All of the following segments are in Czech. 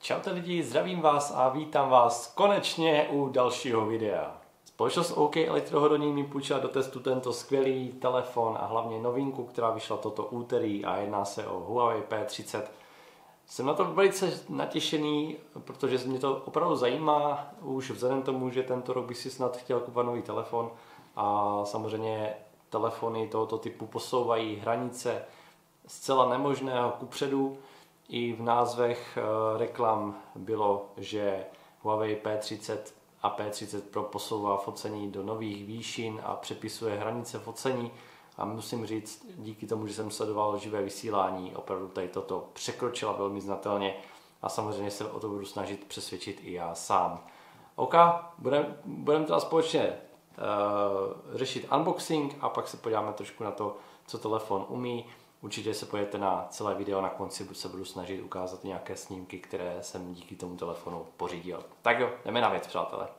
Čaute lidi, zdravím vás a vítám vás konečně u dalšího videa. Společnost OK Elektrohodonín mi půjčila do testu tento skvělý telefon a hlavně novinku, která vyšla toto úterý a jedná se o Huawei P30. Jsem na to velice natěšený, protože mě to opravdu zajímá, už vzhledem tomu, že tento rok bych si snad chtěl kupovat nový telefon a samozřejmě telefony tohoto typu posouvají hranice zcela nemožného kupředu. I v názvech reklam bylo, že Huawei P30 a P30 Pro posouvá focení do nových výšin a přepisuje hranice focení. A musím říct, díky tomu, že jsem sledoval živé vysílání, opravdu tady toto překročila velmi znatelně a samozřejmě se o to budu snažit přesvědčit i já sám. OK, budeme teda společně řešit unboxing a pak se podíváme trošku na to, co telefon umí. Určitě se podívejte na celé video, na konci se budu snažit ukázat nějaké snímky, které jsem díky tomu telefonu pořídil. Tak jo, jdeme na věc, přátelé.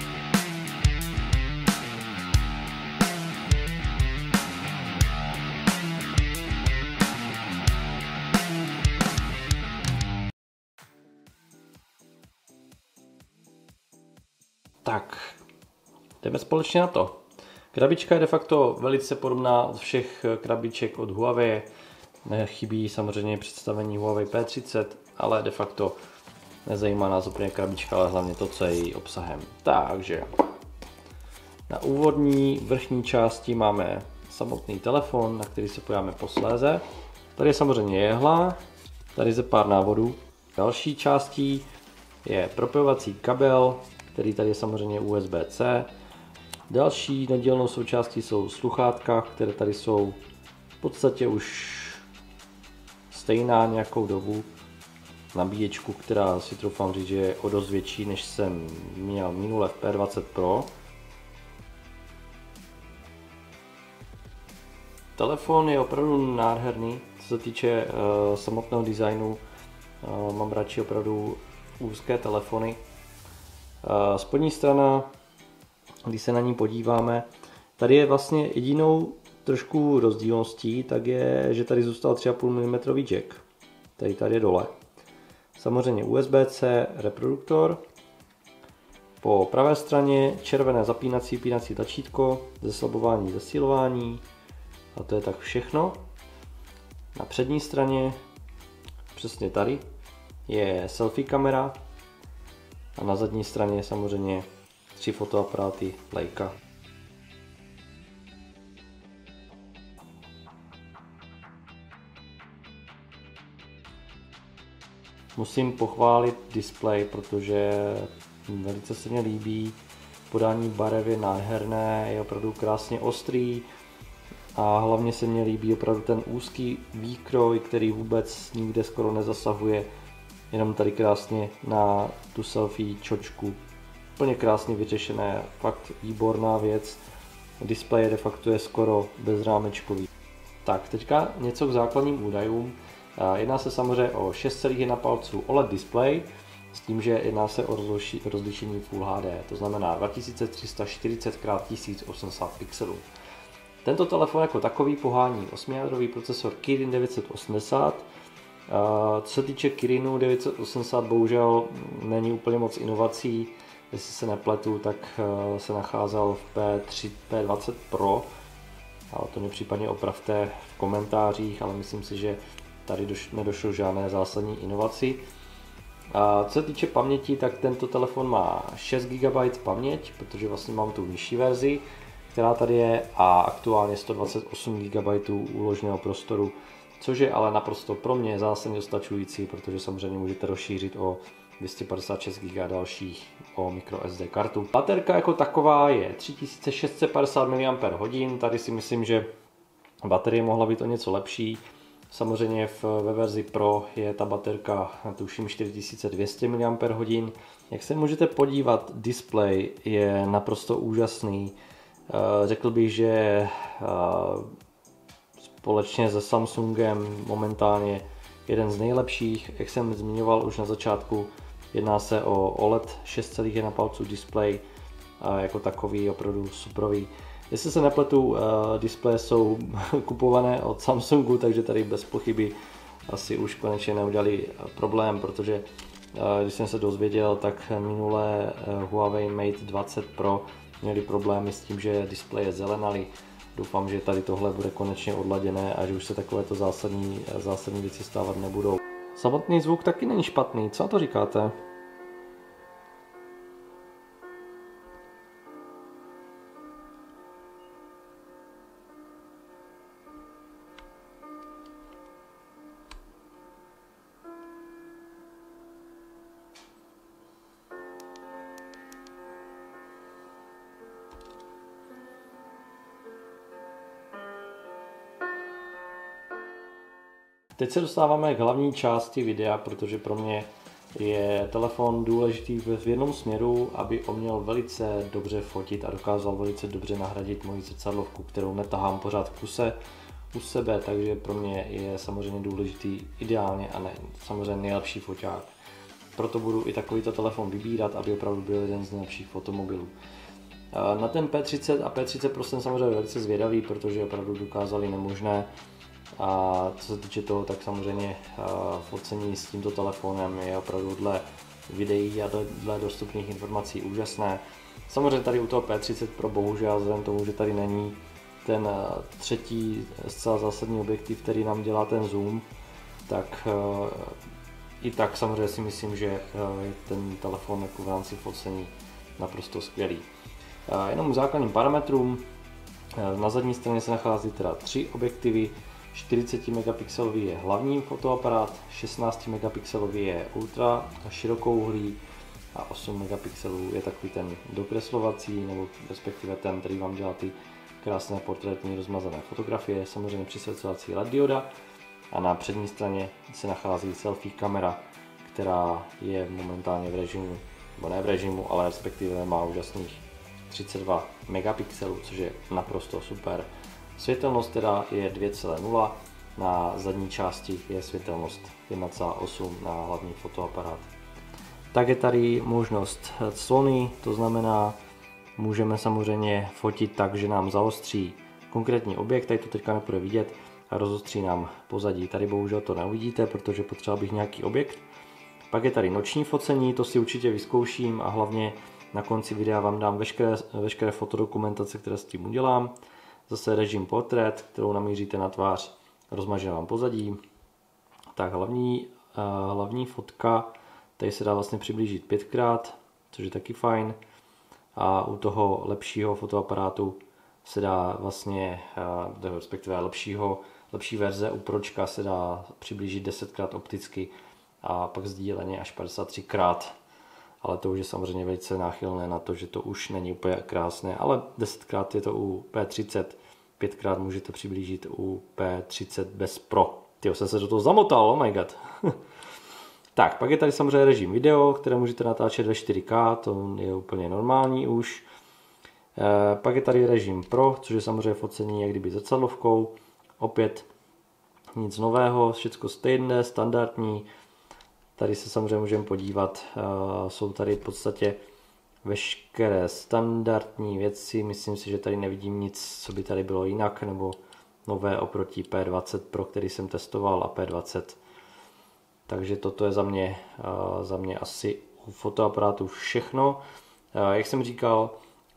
Tak, jdeme společně na to. Krabička je de facto velice podobná od všech krabiček od Huawei. Chybí samozřejmě představení Huawei P30, ale de facto nezajímá nás úplně krabička, ale hlavně to, co je její obsahem. Takže na úvodní vrchní části máme samotný telefon, na který se podíváme posléze. Tady je samozřejmě jehla, tady je pár návodů. Další částí je propojovací kabel, který tady je samozřejmě USB-C. Další nedílnou součástí jsou sluchátka, které tady jsou v podstatě už stejná nějakou dobu. Nabíječku, která si troufám říct, že je o dost větší, než jsem měl minule v P20 Pro. Telefon je opravdu nádherný, co se týče samotného designu. Mám radši opravdu úzké telefony. Spodní strana, když se na ní podíváme, tady je vlastně jedinou trošku rozdílností, tak je, že tady zůstal 3,5 mm jack. Tady je dole. Samozřejmě USB-C reproduktor. Po pravé straně červené zapínací tlačítko, zeslabování, zesilování. A to je tak všechno. Na přední straně, přesně tady, je selfie kamera. A na zadní straně samozřejmě 3 fotoaparáty Leica. Musím pochválit displej, protože velice se mi líbí. Podání barev je nádherné, je opravdu krásně ostrý a hlavně se mi líbí opravdu ten úzký výkroj, který vůbec nikde skoro nezasahuje. Jenom tady krásně na tu selfie čočku. Úplně krásně vyřešené, fakt výborná věc. Displej de facto je skoro bezrámečkový. Tak, teďka něco k základním údajům. Jedná se samozřejmě o 6,1 palců OLED displej, s tím, že jedná se o rozlišení Full HD, to znamená 2340 x 1080 pixelů. Tento telefon jako takový pohání 8-jádrový procesor Kirin 980. Co se týče Kirinu 980, bohužel není úplně moc inovací. Jestli se nepletu, tak se nacházel v P20 Pro, ale to mě případně opravte v komentářích, ale myslím si, že tady nedošlo žádné zásadní inovaci. A co se týče paměti, tak tento telefon má 6 GB paměť, protože vlastně mám tu nižší verzi, která tady je, a aktuálně 128 GB úložného prostoru, což je ale naprosto pro mě zásadně dostačující, protože samozřejmě můžete rozšířit o 256 GB a dalších o microSD kartu. Baterka jako taková je 3650 mAh, tady si myslím, že baterie mohla být o něco lepší. Samozřejmě ve verzi Pro je ta baterka, tuším, 4200 mAh. Jak se můžete podívat, displej je naprosto úžasný. Řekl bych, že společně se Samsungem momentálně jeden z nejlepších. Jak jsem zmiňoval už na začátku, jedná se o OLED 6,1 palců displej, jako takový opravdu superový. Jestli se nepletu, displeje jsou kupované od Samsungu, takže tady bez pochyby asi už konečně neudělali problém, protože Když jsem se dozvěděl, tak minulé Huawei Mate 20 Pro měli problémy s tím, že displeje zelenaly. Doufám, že tady tohle bude konečně odladěné a že už se takovéto zásadní věci stávat nebudou. Samotný zvuk taky není špatný, co na to říkáte? Teď se dostáváme k hlavní části videa, protože pro mě je telefon důležitý v jednom směru, aby uměl velice dobře fotit a dokázal velice dobře nahradit moji zrcadlovku, kterou netahám pořád v kuse u sebe, takže pro mě je samozřejmě důležitý ideálně a ne, samozřejmě nejlepší foťák. Proto budu i takovýto telefon vybírat, aby opravdu byl jeden z nejlepších fotomobilů. Na ten P30 a P30 Pro jsem samozřejmě velice zvědavý, protože opravdu dokázali nemožné. A co se týče toho, tak samozřejmě focení s tímto telefonem je opravdu dle videí a dle dostupných informací úžasné. Samozřejmě tady u toho P30 Pro bohužel vzhledem tomu, že tady není ten třetí zcela zásadní objektiv, který nám dělá ten zoom, tak i tak samozřejmě si myslím, že je ten telefon jako v rámci focení naprosto skvělý. Jenom základním parametrům, na zadní straně se nachází teda 3 objektivy. 40 megapixelový je hlavní fotoaparát, 16 megapixelový je ultra širokouhlý a 8 megapixelů je takový ten dokreslovací, nebo respektive ten, který vám dělá ty krásné portrétní rozmazané fotografie, samozřejmě přisvěcovací LED dioda a na přední straně se nachází selfie kamera, která je momentálně v režimu, nebo ne v režimu, ale respektive má úžasných 32 megapixelů, což je naprosto super. Světelnost teda je 2,0, na zadní části je světelnost 1,8 na hlavní fotoaparát. Tak je tady možnost clony, to znamená, můžeme samozřejmě fotit tak, že nám zaostří konkrétní objekt, tady to teďka nebude vidět, a rozostří nám pozadí. Tady bohužel to neuvidíte, protože potřeboval bych nějaký objekt. Pak je tady noční focení, to si určitě vyzkouším a hlavně na konci videa vám dám veškeré fotodokumentace, které s tím udělám. Zase režim portrét, kterou namíříte na tvář, rozmaže vám pozadí. Tak hlavní fotka, tady se dá vlastně přiblížit 5x, což je taky fajn. A u toho lepšího fotoaparátu se dá vlastně, respektive lepší verze u Pročka se dá přiblížit 10x opticky a pak sdíleně až 53x. Ale to už je samozřejmě velice náchylné na to, že to už není úplně krásné, ale 10x je to u P30, 5x můžete přiblížit u P30 bez Pro. Tyjo, jsem se do toho zamotal, oh my god. Tak, pak je tady samozřejmě režim video, které můžete natáčet ve 4K, to je úplně normální už. Pak je tady režim Pro, což je samozřejmě focení jak kdyby zrcadlovkou. Opět nic nového, všechno stejné, standardní. Tady se samozřejmě můžeme podívat, jsou tady v podstatě veškeré standardní věci, myslím si, že tady nevidím nic, co by tady bylo jinak, nebo nové oproti P20 Pro, který jsem testoval, a P20. Takže toto je za mě asi u fotoaparátu všechno. Jak jsem říkal,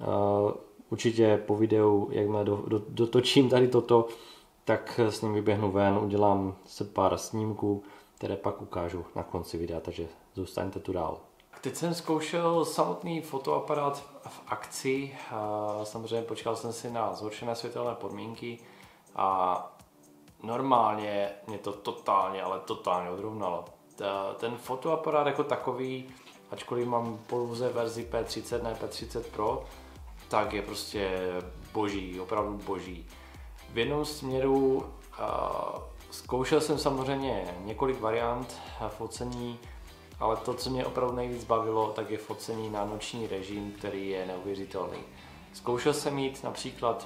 určitě po videu, jakmile dotočím tady toto, tak s ním vyběhnu ven, udělám se pár snímků, které pak ukážu na konci videa, takže zůstaňte tu dál. Teď jsem zkoušel samotný fotoaparát v akci, samozřejmě počkal jsem si na zhoršené světelné podmínky a normálně mě to totálně odrovnalo. Ten fotoaparát jako takový, ačkoliv mám pouze verzi P30, ne P30 Pro, tak je prostě boží, opravdu boží. V jednom směru zkoušel jsem samozřejmě několik variant focení, ale to, co mě opravdu nejvíc bavilo, tak je focení na noční režim, který je neuvěřitelný. Zkoušel jsem jít například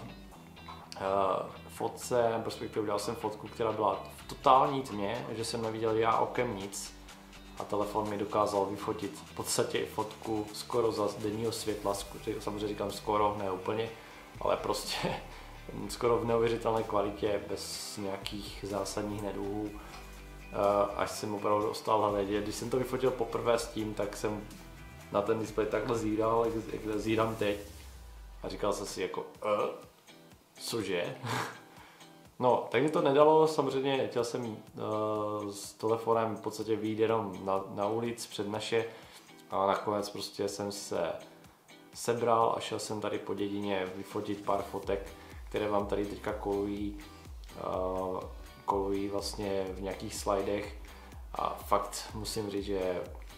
fotce, respektive udělal jsem fotku, která byla v totální tmě, že jsem neviděl já okem nic a telefon mi dokázal vyfotit v podstatě fotku skoro za denního světla, samozřejmě říkám skoro, ne úplně, ale prostě skoro v neuvěřitelné kvalitě, bez nějakých zásadních neduhů. až jsem opravdu dostal hledě. Když jsem to vyfotil poprvé s tím, tak jsem na ten displej takhle zíral, jak zírám teď. A říkal jsem si jako, cože? No, tak mi to nedalo, samozřejmě chtěl jsem s telefonem v podstatě vyjít jenom na ulic před naše a nakonec prostě jsem se sebral a šel jsem tady po dědině vyfotit pár fotek, které vám tady teďka kolují vlastně v nějakých slidech a fakt musím říct, že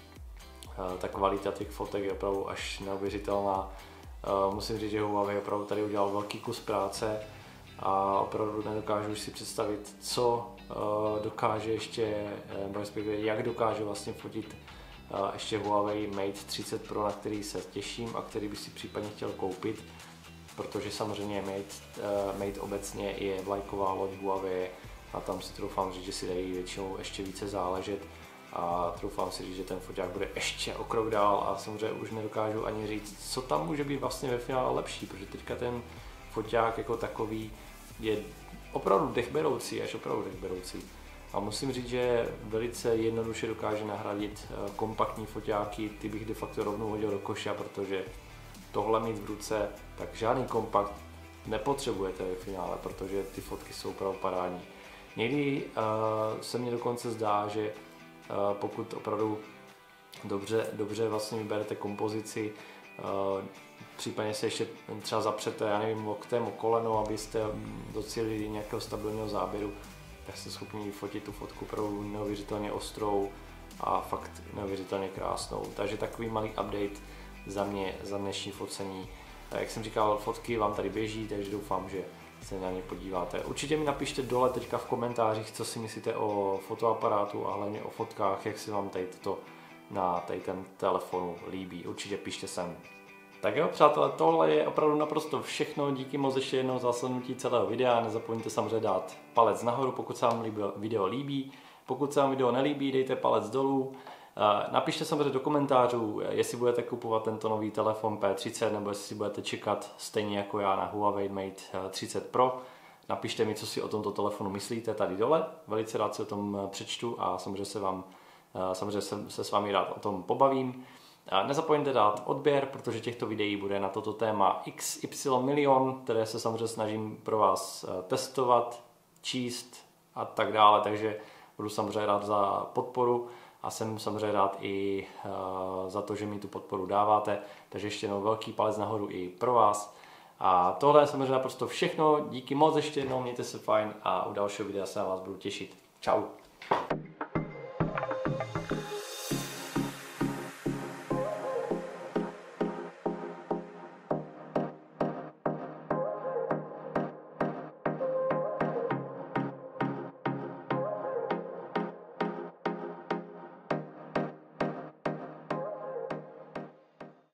ta kvalita těch fotek je opravdu až neuvěřitelná. Musím říct, že Huawei opravdu tady udělal velký kus práce a opravdu nedokážu už si představit, co dokáže ještě, jak dokáže vlastně fotit ještě Huawei Mate 30 Pro, na který se těším a který by si případně chtěl koupit, protože samozřejmě Mate obecně je vlajková loď Huawei a tam si troufám říct, že si dají většinou ještě více záležet a troufám si říct, že ten foťák bude ještě o krok dál a samozřejmě už nedokážu ani říct, co tam může být vlastně ve finále lepší, protože teďka ten foťák jako takový je opravdu dechberoucí, až opravdu dechberoucí. A musím říct, že velice jednoduše dokáže nahradit kompaktní foťáky, ty bych de facto rovnou hodil do koše, protože tohle mít v ruce, tak žádný kompakt nepotřebujete ve finále, protože ty fotky jsou opravdu parádní. Někdy se mně dokonce zdá, že pokud opravdu dobře vlastně vyberete kompozici, případně se ještě třeba zapřete, já nevím, loktem o koleno, abyste docílili nějakého stabilního záběru, tak jste schopni vyfotit tu fotku opravdu neuvěřitelně ostrou a fakt neuvěřitelně krásnou. Takže takový malý update za dnešní focení. Jak jsem říkal, fotky vám tady běží, takže doufám, že se na ně podíváte. Určitě mi napište dole teďka v komentářích, co si myslíte o fotoaparátu a hlavně o fotkách, jak si vám tady toto na tady ten telefonu líbí. Určitě pište sem. Tak jo, přátelé, tohle je opravdu naprosto všechno. Díky moc ještě jednou za slednutí celého videa. Nezapomeňte samozřejmě dát palec nahoru, pokud se vám video líbí. Pokud se vám video nelíbí, dejte palec dolů. Napište samozřejmě do komentářů, jestli budete kupovat tento nový telefon P30 nebo jestli si budete čekat stejně jako já na Huawei Mate 30 Pro. Napište mi, co si o tomto telefonu myslíte tady dole. Velice rád si o tom přečtu a samozřejmě se s vámi rád o tom pobavím. Nezapomeňte dát odběr, protože těchto videí bude na toto téma XY milion, které se samozřejmě snažím pro vás testovat, číst a tak dále, takže budu samozřejmě rád za podporu a jsem samozřejmě rád i za to, že mi tu podporu dáváte, takže ještě jednou velký palec nahoru i pro vás. A tohle je samozřejmě naprosto všechno, díky moc ještě jednou, mějte se fajn a u dalšího videa se na vás budu těšit. Čau.